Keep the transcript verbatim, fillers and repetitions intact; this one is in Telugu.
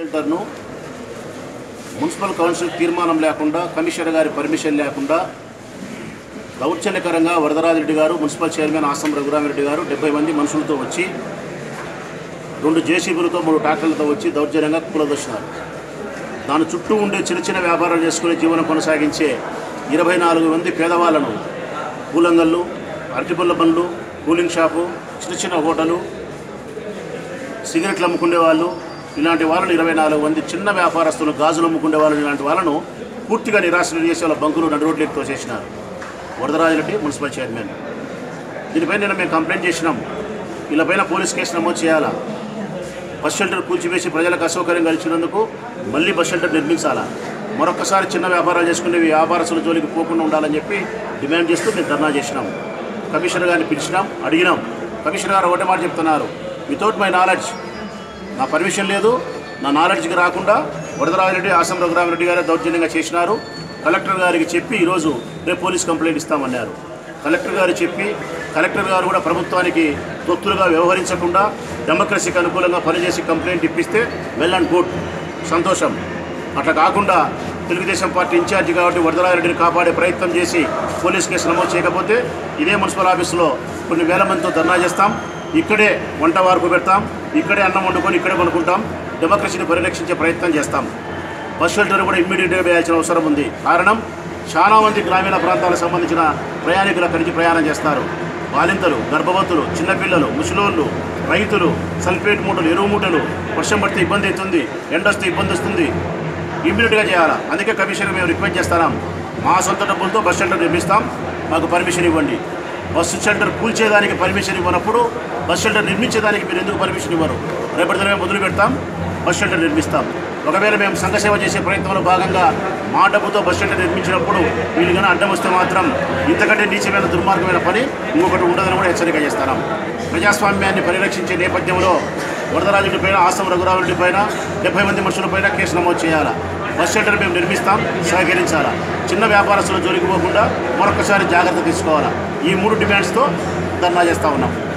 షెల్టర్ను మున్సిపల్ కౌన్సిల్ తీర్మానం లేకుండా, కమిషనర్ గారి పర్మిషన్ లేకుండా దౌర్జన్యకరంగా వరదరాజిరెడ్డి గారు, మున్సిపల్ చైర్మన్ ఆసం రఘురామిరెడ్డి గారు డెబ్బై మంది మనుషులతో వచ్చి రెండు జేసీబీలతో మూడు ట్రాక్టర్లతో వచ్చి దౌర్జన్యంగా కూలదోసినారు. దాని చుట్టూ ఉండే చిన్న చిన్న వ్యాపారాలు చేసుకునే జీవనం కొనసాగించే ఇరవై నాలుగు మంది పేదవాళ్ళను, కూలంగళ్ళు, అరటిపళ్ళ బండ్లు, కూలింగ్ షాపు, చిన్న చిన్న హోటలు, సిగరెట్లు అమ్ముకునే వాళ్ళు, ఇలాంటి వాళ్ళని ఇరవై నాలుగు మంది చిన్న వ్యాపారస్తులు, గాజులు అమ్ముకునే వాళ్ళని, ఇలాంటి వాళ్ళను పూర్తిగా నిరాశలు చేసి వాళ్ళ బంకులు నడు రోడ్లు తోసేసినారు వరదరాజిరెడ్డి మున్సిపల్ చైర్మన్. దీనిపై నేను మేము కంప్లైంట్ చేసినాం. వీళ్ళపైన పోలీస్ కేసు నమోదు చేయాలా. బస్ షెల్టర్ కూల్చివేసి ప్రజలకు అసౌకర్యంగా ఇచ్చినందుకు మళ్ళీ బస్ షెల్టర్ నిర్మించాలా. మరొకసారి చిన్న వ్యాపారాలు చేసుకునే వ్యాపారస్తుల జోలికి పోకుండా ఉండాలని చెప్పి డిమాండ్ చేస్తూ మేము ధర్నా చేసినాం. కమిషనర్ గారిని పిలిచినాం, అడిగినాం. కమిషనర్ గారు ఒకటే మాట చెప్తున్నారు, వితౌట్ మై నాలెడ్జ్, నా పర్మిషన్ లేదు, నా నాలెడ్జ్కి రాకుండా వరదరాజిరెడ్డి, ఆసం రఘురామిరెడ్డి గారే దౌర్జన్యంగా చేసినారు. కలెక్టర్ గారికి చెప్పి ఈరోజు రేపు పోలీస్ కంప్లైంట్ ఇస్తామన్నారు. కలెక్టర్ గారు చెప్పి కలెక్టర్ గారు కూడా ప్రభుత్వానికి తొత్తులుగా వ్యవహరించకుండా డెమోక్రసీకి అనుకూలంగా పనిచేసి కంప్లైంట్ ఇప్పిస్తే వెల్ అండ్ గుడ్, సంతోషం. అట్లా కాకుండా తెలుగుదేశం పార్టీ ఇన్ఛార్జి కాబట్టి వరదరాజిరెడ్డిని కాపాడే ప్రయత్నం చేసి పోలీస్ కేసు నమోదు చేయకపోతే ఇదే మున్సిపల్ ఆఫీసులో కొన్ని వేల మందితో ధర్నా చేస్తాం. ఇక్కడే వంట వార్పు పెడతాం, ఇక్కడే అన్నం వండుకొని ఇక్కడే కొనుక్కుంటాం. డెమోక్రసీని పరిరక్షించే ప్రయత్నం చేస్తాం. బస్ షెల్టర్ కూడా ఇమ్మీడియట్గా వేయాల్సిన అవసరం ఉంది. కారణం, చాలా మంది గ్రామీణ ప్రాంతాలకు సంబంధించిన ప్రయాణికులు అక్కడి నుంచి ప్రయాణం చేస్తారు. బాలింతలు, గర్భవతులు, చిన్నపిల్లలు, ముసలోళ్ళు, రైతులు, సల్ఫేట్ మూటలు, ఎరువు మూటలు, వర్షం పడితే ఇబ్బంది అవుతుంది, ఎండ వస్తే ఇబ్బంది వస్తుంది. ఇమ్మీడియట్గా చేయాలా. అందుకే కమిషనర్ మేము రిక్వెస్ట్ చేస్తున్నాం, మా సొంత డబ్బులతో బస్ షెల్టర్ నిర్మిస్తాం, మాకు పర్మిషన్ ఇవ్వండి. బస్సు షెల్టర్ కూల్చేదానికి పర్మిషన్ ఇవ్వనప్పుడు బస్ షెల్టర్ నిర్మించేదానికి మీరు ఎందుకు పర్మిషన్ ఇవ్వరు? రేపటి దినమే మొదలు పెడతాం, బస్ షెల్టర్ నిర్మిస్తాం. ఒకవేళ మేము సంఘసేవ చేసే ప్రయత్నంలో భాగంగా మా డబ్బుతో బస్ షెల్టర్ నిర్మించినప్పుడు వీళ్ళు కన్నా అడ్డం వస్తే మాత్రం ఇంతకంటే నీచమైన దుర్మార్గమైన పని ఇంకొకటి ఉండదని కూడా హెచ్చరిక చేస్తున్నాం. ప్రజాస్వామ్యాన్ని పరిరక్షించే నేపథ్యంలో వరదరాజిరెడ్డి పైన, ఆసం రఘురామిరెడ్డి పైన, డెబ్బై మంది మనుషులపైన కేసు నమోదు చేయాలా. బస్ షెల్టర్ మేము నిర్మిస్తాం, సహకరించాలా. చిన్న వ్యాపారస్తుల జోలికి పోకుండా మరొకసారి జాగ్రత్త తీసుకోవాలా. ఈ మూడు డిమాండ్స్తో ధర్నా చేస్తూ ఉన్నాం.